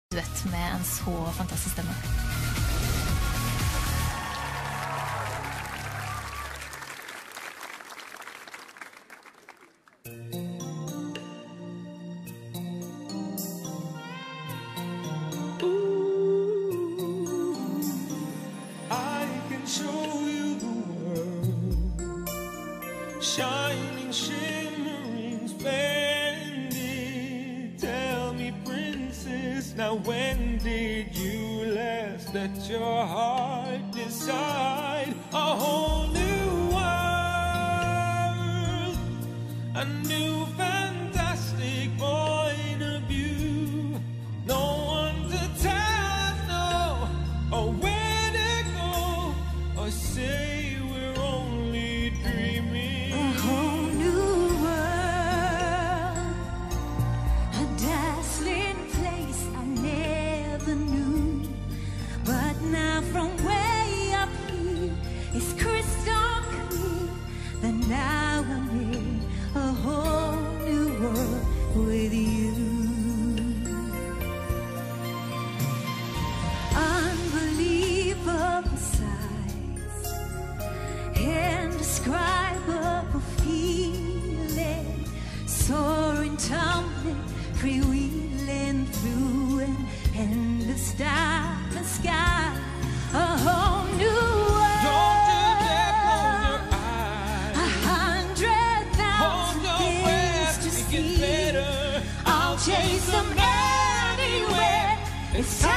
duett med en så fantastisk stemme. Shining, shimmering, splendid. Tell me, princess, now when did you last let your heart decide? A whole new world, a new fantastic point of view. No one to tell us no, or where to go, or say we're only dreaming. From way up here, it's crystal clear that now I'm in a whole new world with you. Unbelievable sights, indescribable feeling, soaring, tumbling, freewheeling through an endless dark sky. A whole new world. Don't you dare close your eyes. 100,000 things to see. Better. I'll chase them anywhere. It's time.